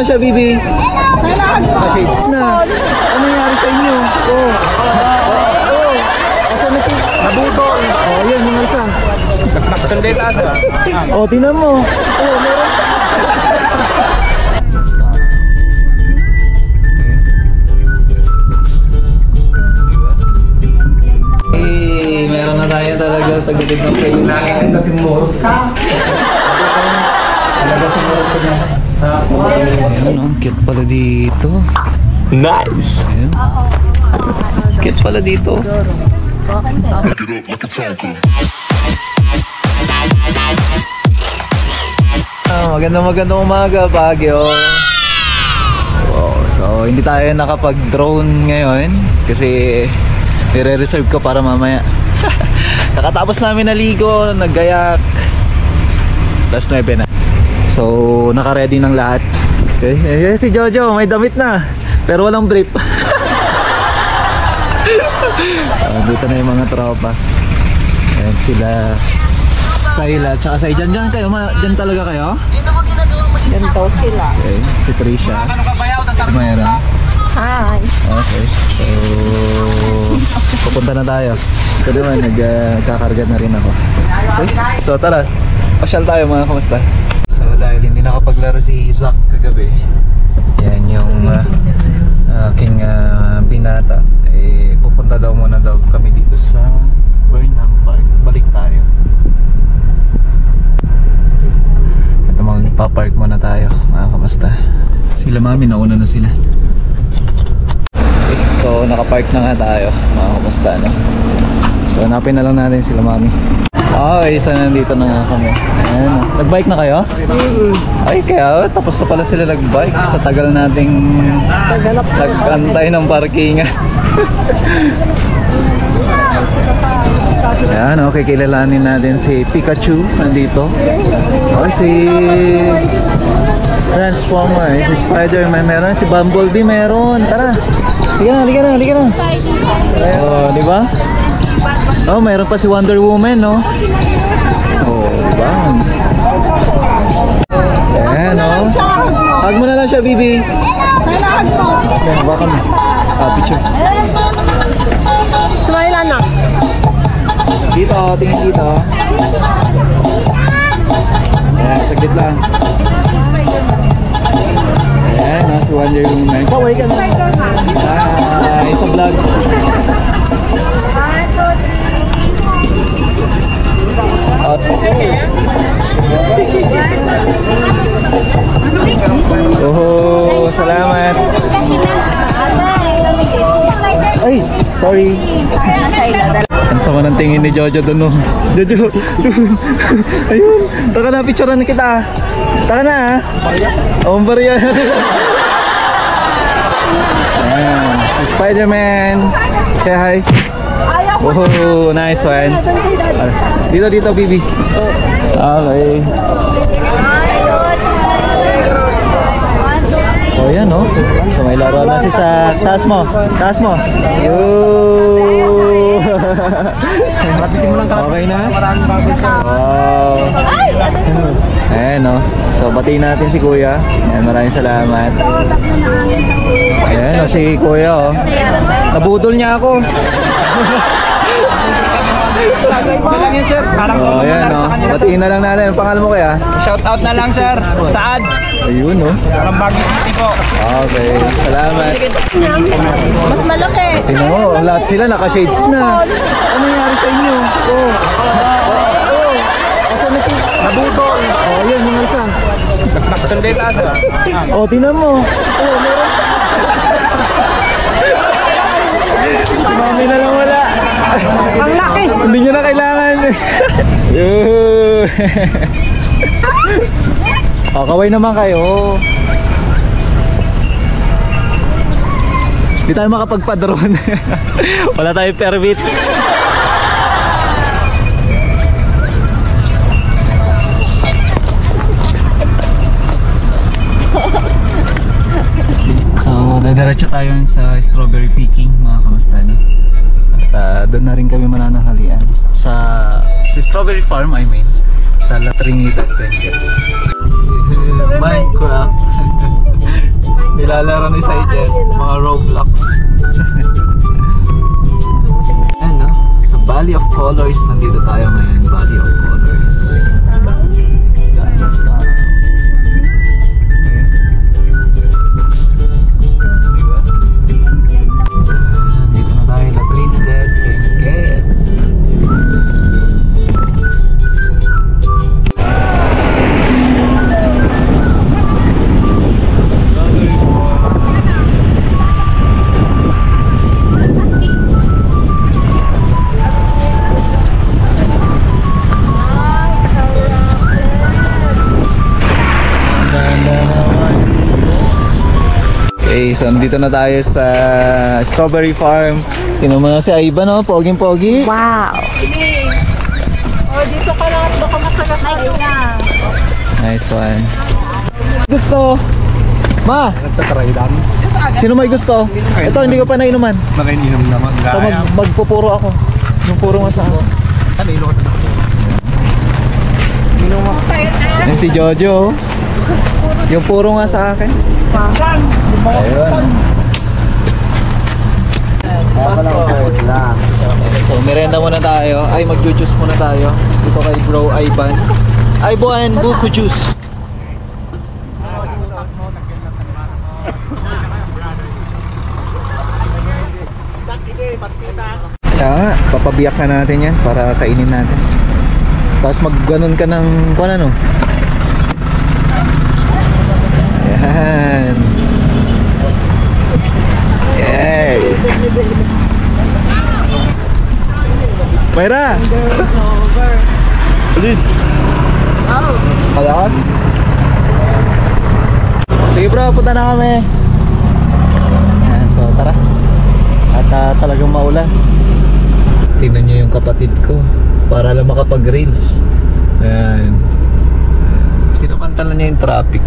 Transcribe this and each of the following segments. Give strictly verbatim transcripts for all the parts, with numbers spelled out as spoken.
siya, Bibi. Naka-shades na. Ano nangyari sa inyo? Oh. Oh. Asan na si... Nabutol. Oh, yun, yung isa. Sandeta sa. Oh, tingnan mo. Oh, meron. Eh, meron na tayo talaga tagilid ng kayo. Nakikita kasi mo. Ayun, ang cute pala dito. Nice. Ayun. Cute pala dito. Ah, magandang magandang umaga, Baguio. Wow, so hindi tayo nakapag-drone ngayon kasi nire-reserve ko para mamaya. Kakatapos namin naligo, naggayak. Last nueve na. So, naka-ready ng lahat. Okay. Eh, si Jojo, may damit na. Pero walang brief. uh, dito na yung mga tropa. Ayan sila. Saila, tsaka Say. Diyan, diyan kayo? Ma diyan talaga kayo? Diyan daw sila. Okay. Si Trisha. Si Mayra. Hi. Okay. So, pupunta na tayo. Ito naman, nagkakarga uh, na rin ako. Okay. So, tara. Pasyal tayo mga kamusta. So dahil hindi nakapaglaro si Zach kagabi, yan yung uh, aking uh, binata, eh pupunta daw muna daw kami dito sa Burnham Park. Balik tayo. Ito, magpapark muna tayo mga kamusta. Sila mami, nauna na sila. Okay, so nakapark na nga tayo mga kamusta, no? So hanapin na lang natin sila mami. Okay, isa nandito na nga kami. Ayan. Nag-bike na kayo? Ay, kaya tapos na pala sila nag-bike sa tagal nating nag-antay ng parkingan. Ayan, okay, kilalanin natin si Pikachu nandito. Okay, si Transformer, si Spider-Man meron, si Bumblebee meron. Tara, halika na, halika na, halika na. Oh, di ba? Oh, mayroon pa si Wonder Woman, no? Oh, diba? Ayan, no? Hug mo na lang siya, Bibi. Okay, hawakan mo. Ah, picture. Smile, anak. Dito, tingin dito. Ayan, saglit lang. Ayan, no? Si Wonder Woman. Kaway ka na. Ah, isa vlog. Oh, salamat. Ay, sorry. Ang sama ng tingin ni Jojo doon, no? Jojo, doon. Ayun, taka na, picturean kita. Taka na, ha? Oh, barya. Ayan, si Spider-Man. Say hi. Oh, nice one. Dito, dito, Bibi. Okay. Oh, yan, no? So, may laro na si sa taas mo. Taas mo. Yoo! Okay na? Wow. Ayan, no? So, batiin natin si Kuya. Ayan, maraming salamat. Ayan, no? Si Kuya, oh. Nabudol niya ako. lang yun, sir. Parang oh, yan, no? Batiin na lang natin. Ang pangalan mo kaya? Shout out na lang, sir. Saad. Ayun, no? From Baguio City po. Okay, salamat. Mas malaki. Tingnan mo, lahat sila naka-shades na. Ano nangyari sa inyo? Oh. Oh. Asan na si... Nabutol. Oh, yun, yung isa. Sandeta sa. Oh, tingnan mo. Oh, meron. Si mami na lang wala. Ang laki. Hindi nyo na kailangan. Oh, kaway naman kayo. Hindi tayo makapagpa-drone. Wala tayong permit. So, dadiretso tayo sa strawberry picking, mga kamusta, no? At uh, doon na rin kami mananahalian sa, sa strawberry farm, I mean, sa La Trinidad Benguet. Minecraft. Nilalaro ni Sai dyan, mga Roblox. Ayan, no? Sa Valley of Colors, nandito tayo ngayon. Valley of Colors. Dahil na. Ayan. Diba? Nandito na tayo, La Trinidad, Benguet. Okay, so nandito na tayo sa Strawberry Farm. Tingnan mo na si Ivan, no? Poging-pogi. Wow! Oh, dito ka lang at baka masakasay na. Nice one. Gusto? Ma! Nagtatry lang. Sino may gusto? Ito, hindi ko pa nainuman. Nakainom naman. So, mag magpupuro ako. Yung puro nga sa ako. Kanilo ka na ako. Inom ako. Yan si Jojo. Yung puro nga sa akin. Ayun. So, merenda muna tayo. Ay, mag-juice muna tayo. Dito kay bro Ivan. Ivan, buko juice. Kaya nga, papabiyak na natin yan para kainin natin. Tapos mag-ganon ka ng kung ano. Yan. Yay! Mayra! Ulit! Malakas? Sige bro, punta na kami. Yan, so tara. At uh, talagang maulan. Tingnan nyo yung kapatid ko para lang makapag-reels. Ayan. Sinupantalan niya yung traffic.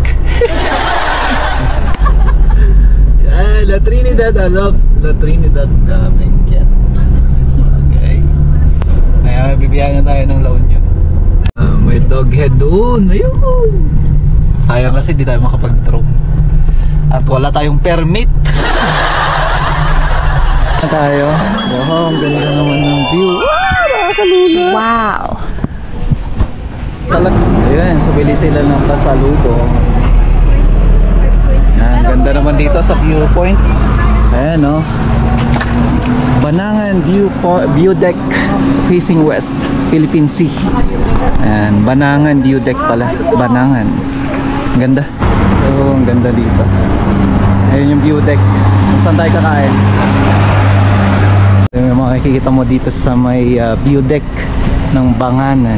Yan, La Trinidad, alop. La Trinidad, uh, Benguet. Okay. Ayan, bibiyahan na tayo ng La Union. Uh, may dog head doon. Ayun. Sayang kasi di tayo makapag-drone. At wala tayong permit. Tayo. Wow, ang ganda naman ng view. Wow, nakakalula. Wow! Talag ayun, subili sila ng pasaludo. Yan, ganda naman dito sa viewpoint. Ayan, no. Banangan view, view deck facing west, Philippine Sea. Ayan, Banangan view deck pala. Banangan. Ang ganda. Oh, ang ganda dito. Ayun yung view deck. Saan tayo kakain? Yung makikita mo dito sa may uh, view deck ng Banganan.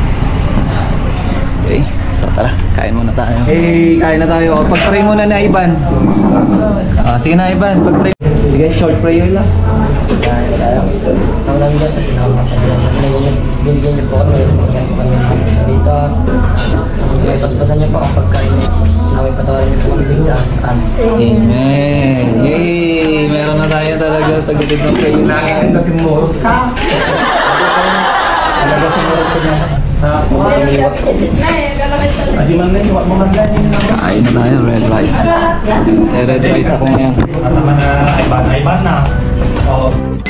Okay, so tara, kain muna tayo. Hey, kain na tayo. Pag-pray muna na Ivan. Ah, sige na Ivan, pag-pray. Sige, short prayer lang. Kain tayo. Ang lang dyan, binigyan niyo po kami. Dito, paspasan niyo po ang pagkain. Naway patawarin niyo po kami bigtas. Amen. Yay! Meron na tayo talaga tagapid ng prayer. Nakikita kasi mo. Talaga sa mga na. Kain na tayo, red rice. Eh, red rice ako ngayon. Naman na iban, iban na. Oo.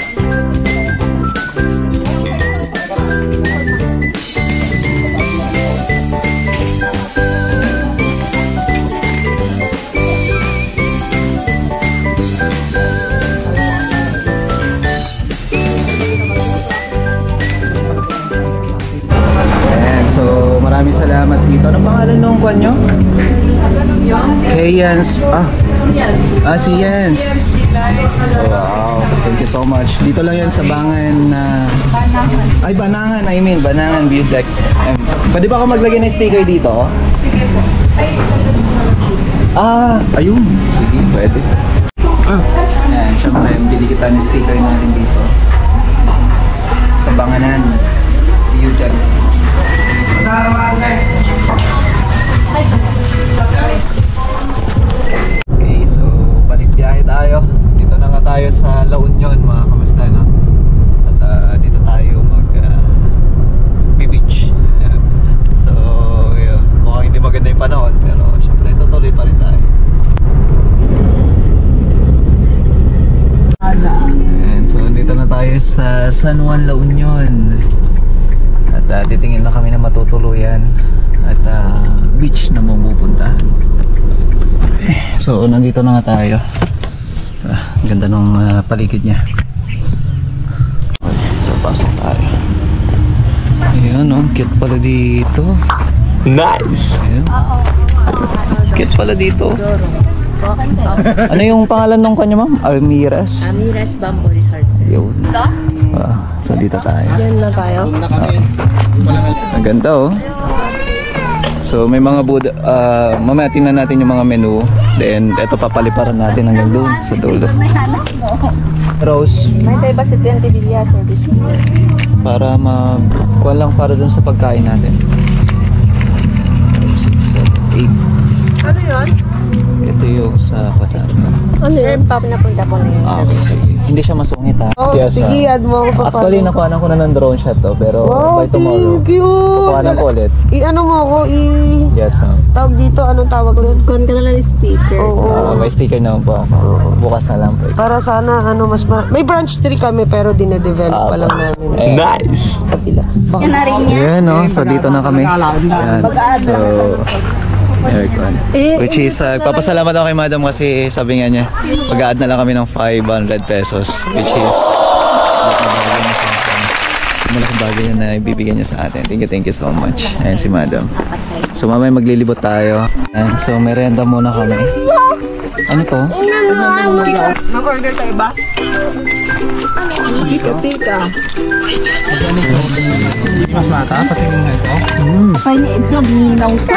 Maraming salamat dito. Anong pangalan nung kwan nyo? Kayans. Ah, ah si Yans. Wow, thank you so much. Dito lang yan sa Bangan na... Uh... Ay, Banangan, I mean. Banangan View Deck. Um, pwede ba ako maglagay ng sticker dito? Ah, ayun. Sige, pwede. Ah. Yan, syempre, bili kita ng sticker natin dito. Sa Banganan View Deck. Okay, so balik biyahe tayo. Dito na nga tayo sa La Union, mga kamusta, no? At uh, dito tayo mag uh, beach. So yeah, mukhang hindi maganda yung panahon, pero syempre tutuloy pa rin tayo. sa San Juan, La Union. At uh, titingin na kami na matutuluyan at uh, beach na mapupuntahan. Okay. So nandito na nga tayo. Ah, ganda ng uh, paligid niya. Okay, so pasok tayo. Ayan oh, cute pala dito. Nice! Ayan. Cute pala dito. Ano yung pangalan ng kanya ma'am? Almiras? Amiras Bamboo Resort, sir. Yun. Ah, so dito tayo. Diyan na tayo. Ang ganda oh. So may mga Buddha, uh, mamaya tingnan natin yung mga menu. Then eto papaliparan natin hanggang doon sa dulo. Rose, May tayo ba si twenty Villa service? para mag kuha lang para doon sa pagkain natin. six, seven, eight. Ano yun? Ito yung sa kasama. Ano yun? Pop na punta po na yun, Ah, okay, sige. Hindi siya masungit ha. Oh, Yes, sige, ah. add mo ako pa. Actually, nakuha ko na ng drone shot to. Pero Wow, by tomorrow, thank you. kukuha ko ulit. I-ano mo ako, i- Yes ma'am. tawag dito, anong tawag doon? Kuhan ka na lang yung sticker. Oo. Ah, may sticker naman po ako. Bukas na lang po. Para sana, ano, mas ma- may branch tree kami, pero dinedevelop pa lang namin. Eh, Nice! Kapila. Baka Yan na rin niya. Ayan no, so dito na kami. Ayan. So, aircon. Which is, uh, papasalamat ako kay madam kasi sabi nga niya, mag-a-add na lang kami ng five hundred pesos. Which is, malaking bagay yun na ibibigay niya sa atin. Thank you, thank you so much. Ayan si madam. So mamaya maglilibot tayo. Ayan, so merenda muna kami. Ano to? Mag-order tayo ba? Pika-pika. Mas mata, pati yung ito. Fine itlog, ninaw sa.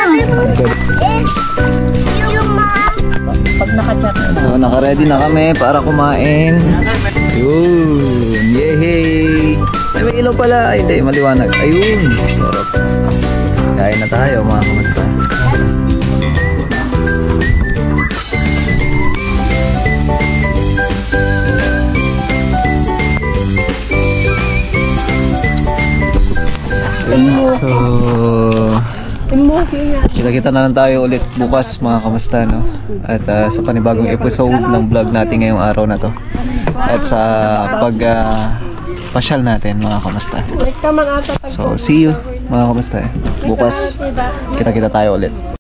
Pag naka-chat. So naka-ready na kami para kumain. Yun! Yehey! Ay, may ilaw pala. Ay, hindi. Maliwanag. Ayun! Sarap. Kain na tayo mga kamusta. So, kita-kita na lang tayo ulit bukas mga kamusta, no? At uh, sa panibagong episode ng vlog natin ngayong araw na to. At sa pag uh, pasyal natin mga kamusta. So, see you mga kamusta. Bukas kita-kita tayo ulit.